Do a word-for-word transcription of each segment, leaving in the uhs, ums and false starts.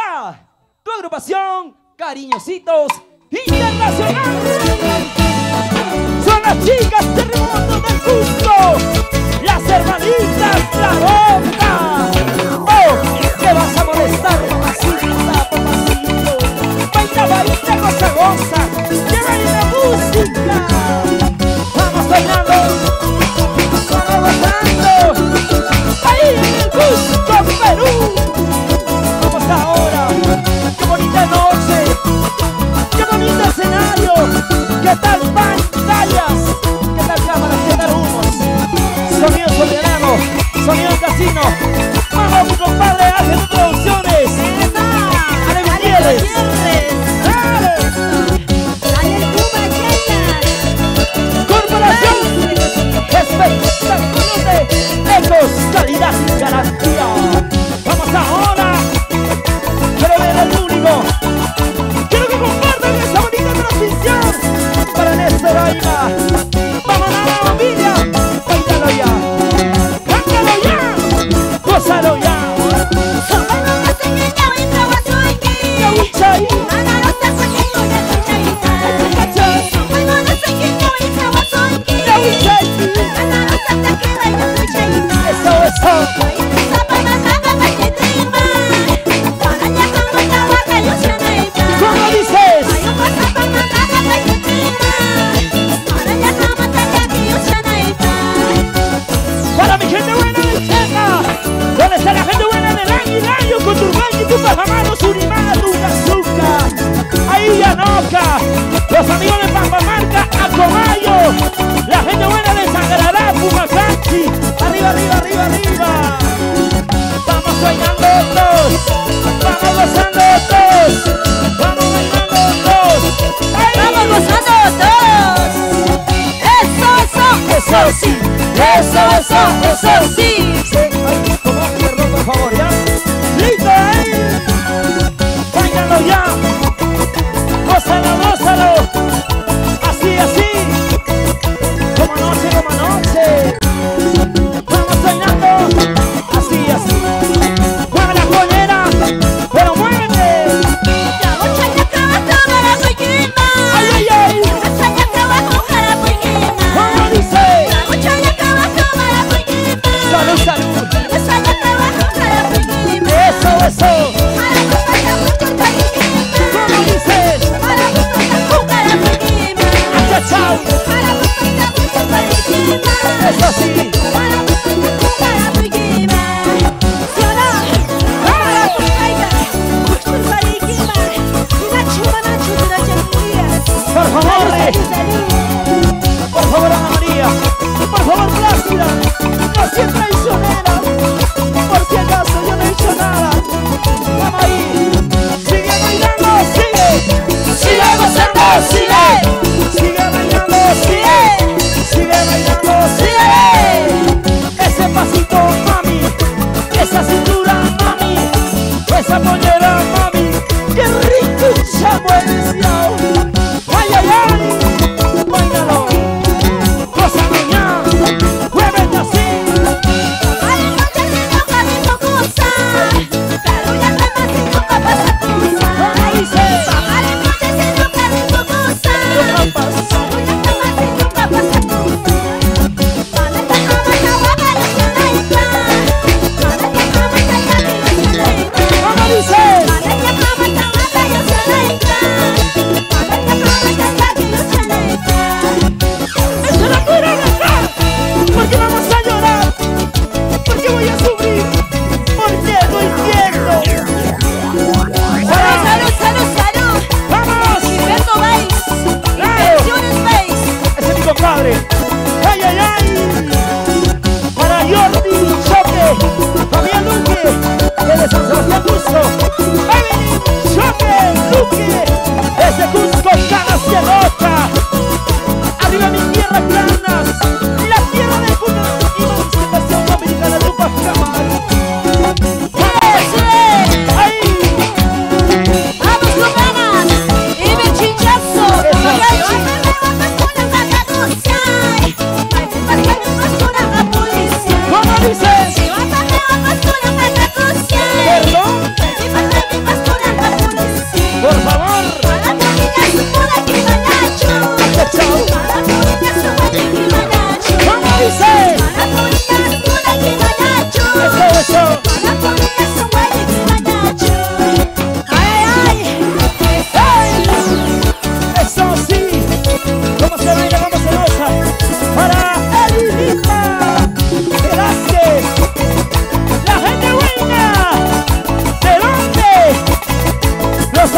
Ahora, tu agrupación Cariñositos Internacionales. Son las chicas Terremoto del Cusco, las hermanitas La Boca. Oh, te vas a molestar, mamacita, papacito. Baila, baila, goza, goza, que baile la música. Vamos bailando, vamos bailando, ahí en el Cusco, Perú. Vamos ahora, qué bonita noche, qué bonito escenario, qué tal pantallas, qué tal cámaras, qué tal humos, sonido soberano, sonido casino. Vamos, mi compadre, hacen producciones. Ale Gutiérrez. Corporación Espectáculos de Ecos, calidad y garantía. Vamos ahora, quiero ver al público, quiero que compartan esta bonita transmisión para Néstor Aima. Vamos a la familia, bailalo ya, cántalo ya, gózalo ya. Eso, eso. ¿Cómo dices? Para mi gente buena de Checa, ¿dónde está la gente buena de Languilayo, Coturbán, Tupamamano, Surimana, Tucazuca, ahí Yanoca, los amigos de Pampamarca, Acomayo, la gente buena de Sangaralá, Pumacanchi, arriba, arriba, arriba, arriba. Vamos bailando todos, vamos gozando todos, vamos bailando todos, vamos gozando todos. Eso, eso, eso sí, eso, eso, eso sí. Sí, ay, tomar, perdón, por favor, ¿ya? ¡Listo, eh! ¡Báilalo ya! ¡Gózalo, gózalo! Así, así, como anoche, como anoche. Vamos bailando, así, así. Mueve la pollera, pero muévete. Ay, ay, ay. ¿Cómo dice? Salud, salud. Eso, eso. ¿Cómo dices? Hacha, chao. Eso sí. Por favor, eh. Por favor, Ana María. Por favor, Plácida. No seas traicionera. Por si acaso yo no he hecho nada. Vamos ahí. Sigue bailando, sigue. Sigue gozando, sigue. Sigue bailando, sigue. Sigue bailando, sigue. Ese pasito, mami. Esa cintura, mami. Esa pollera, mami. Qué rico chamo eres, yo. Ay, ay, ay. Báilalo. Gózalo ya. Muévete así. ¿Cómo dices? ¿Qué pasa? ¿Cómo dices?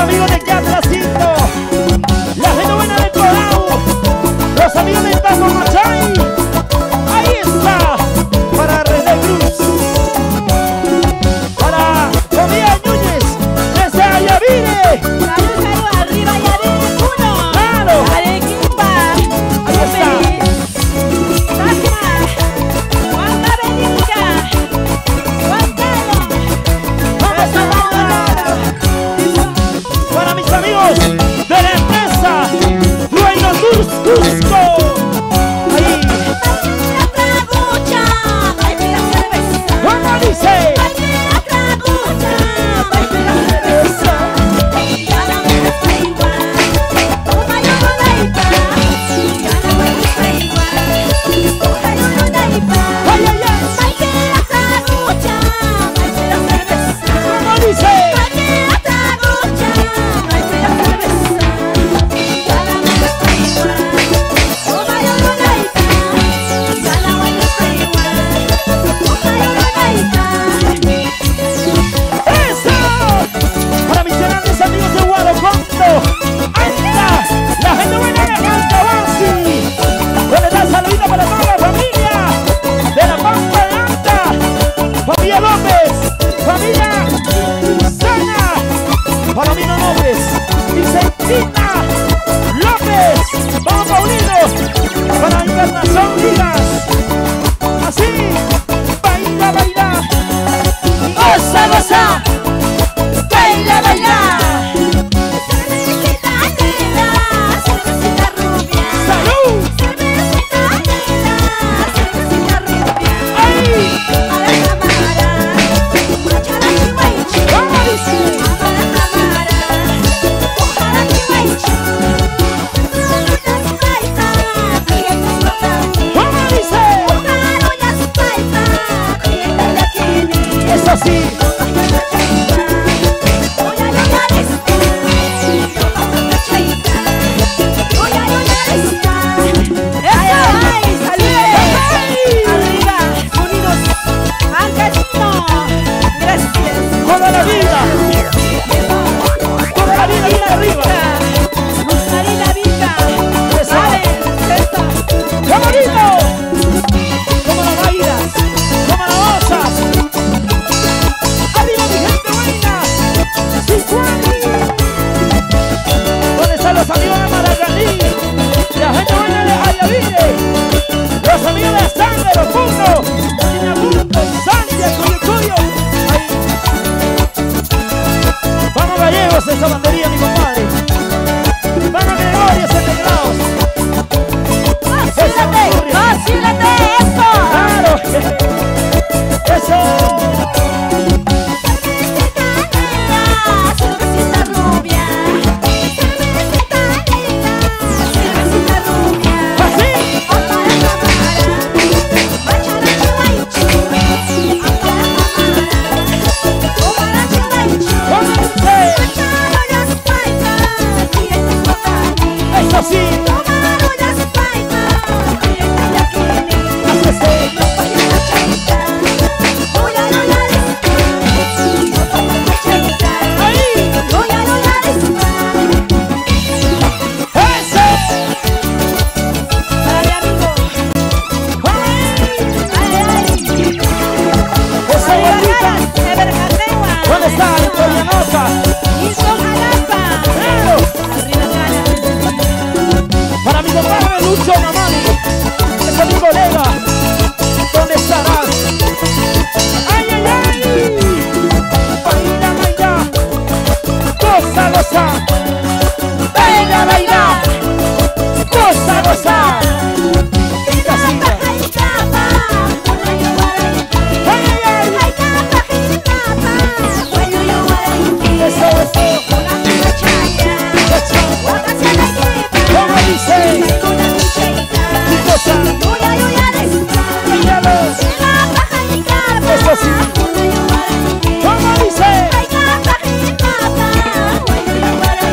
amigos de Catracito, la gente buena de Corao, los amigos de Taco Machay. Ahí está, para René Cruz, para Comida Núñez, desde Ayavire. Salud, salud, arriba Ayavire, uno. Claro. Arequipa. Ahí está. Tasma. Huanca Belinca. Huancayo. Vamos a bailar. Para mis amigos de la empresa Dueño Tours Cusco. Ahí. La tragucha. Baila cerveza. ¿Cómo dice? Baila tragucha. Baila cerveza. Ya la me está igual. Toma yo no da igual. Ya la me está igual. Toma yo no da igual. ¡Ay, ay, ay! Baila tragucha. Baila cerveza. ¿Cómo dice? Baila tragucha. Baila cerveza. Ya la me está igual. Toma yo no da igual. Ya la me está igual. Toma yo no da igual. ¡Eso! Para mis grandes amigos de Guadalupe. Ahí está, la gente buena de Altabansi. Donde da saludita para toda la familia de la Pampa de Alta. Familia López, familia Sana, Palomino López, Vicentina López. Vamos Paulinos, para Encarnación Ligas. Así, baila, baila. Goza, goza, baila, baila. Cervecita negra, cervecita rubia. ¡Salud! Cervecita negra, cervecita rubia. ¡Ahí! Amara, amara, guachara, chihuahua. ¿Cómo dice? Amara, amara, ojara, chihuahua. Unas paisas, clientes locales. ¿Cómo dice? Unas paisas, clientes de aquí. Eso sí. Toda la vida, toda la vida, vida arriba. Eso. ¡Qué bonito! Como la bailas, como la gozas. ¡Arriba mi gente buena! ¡Sicuani! ¿Dónde están los amigos de Maracaní? La gente buena de Ayavire. Los amigos de Sangre, los puntos. Inapunto, Santia, Cuyucuyo. Ahí. Vamos gallegos, esa bandería, mi compadre. Vamos Gregorio, ese teclados. ¡Vacílate! ¡Vacílate eso! ¡Claro! ¡Eso! Cervecita rubia, cervecita negra, cervecita rubia. ¡Así! Amara, amara, guachara, chihuahua. Amara, amara, ojara, chihuahua. ¿Cómo dice? Guachara, las paisas, clientes locales. ¡Eso sí! Tomaron las paisas, clientes de aquí. ¡Hácese! Vaya la chaita, voy a no la despa. Vaya la chaita. ¡Ahí! Voy a no la despa. ¡Eso! Para mi amigo. ¡Ay! Ay, ay. ¡Esa Ay, bonita! Garas, de Berganegua. ¿Dónde está? ¡En Torianosa! Hilton Jalapa. ¡Claro! Arriba Garas. Para mi compadre Lucho Mamani, ese es mi colega. ¿Dónde estarás? ¡Ay, ay, ay! ¡Baila, baila! ¡Goza, goza! ¡Baila, baila! ¡Goza, goza! Y casita. Ay, capa. Una yo guaraíti. ¡Ay, ay, ay! Ay, capa, jilapa. Bueno, yo guaraíti. ¡Eso, eso! Una muchacha. ¡Echa! Otra se la lleva. ¿Cómo dice? Traigo una muchacha. ¡Y goza! Voy a yo ya despa. ¡Bailalo! Jilapa, jilapa. Eso sí. Una yo guaraíti. ¿Cómo dice? Ay, capa, jilapa. Bueno, yo guaraíti.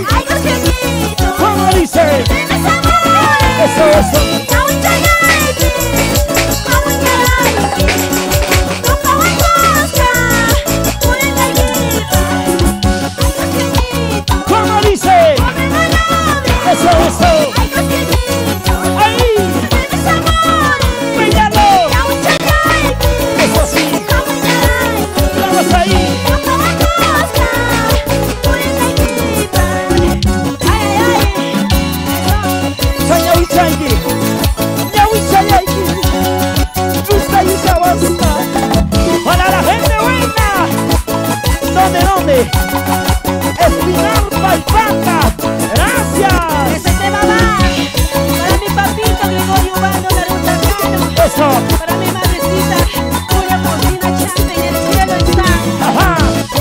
Ay, cosquillito. ¿Cómo dice? Dime sabor. Eso, eso. Kauncha yaiki. Kauncha yaiki. Toka wakoska. Pulita yipa. Ay, cosquillito. ¿Cómo dice? Come manobre. Eso, eso. Ay, cosquillito. Ahí. Dime sabor. Píllalo. Kauncha yaiki. Eso sí. Kauncha yaiki. Vamos ahí. Toka wakoska. Pulita yipa. Ay, ay, ay. Sañawichaiki. Ñawichayaiki. Gusta y sabasta. Para la gente buena. ¿Dónde, dónde? Espinar Palpata. Gracias. Ese tema va para mi papito Gregorio Urbano Larutacano, Eso. para mi madrecita Julia Molina Chante, en el cielo está. Ajá.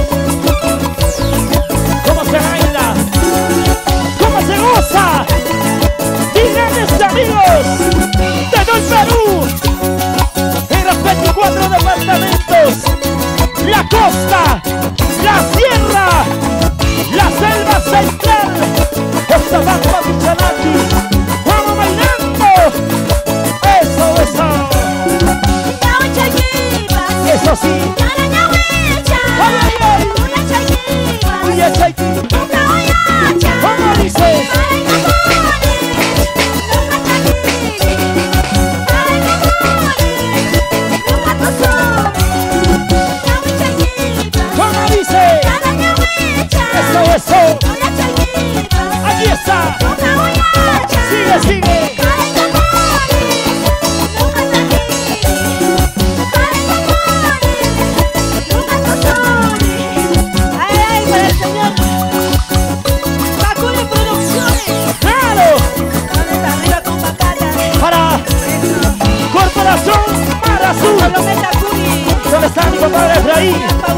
¿Cómo se baila? ¿Cómo se goza? Y grandes amigos de todo el Perú. En los veinticuatro departamentos. La costa, la sierra, la selva central. Cochabamba, Pichanaki. Vamos bailando. Eso, eso. Ñaucha yipa, Eso sí. cara ñaucha, Ay, ay, ay. uyacha yipa, Uyachaiki. tuca uyacha, ¿Cómo dice? ay mamoni, nunca chakiri, ay mamoni, nunca tosori, ñaucha yipa, ¿Cómo dice? cara ñaucha, Eso, eso. uyacha yipa, Aquí está. tuca uyacha, Sigue, sigue. ay mamoni, nunca chakiri, ay mamoni, nunca tosori. Ay, ay, para el señor Macuri Producciones. ¡Claro! ¿Dónde arriba con Bacala? Para Corporación Mar Azul. Palometa Curi. ¿Dónde está mi compadre Efraín? Paulina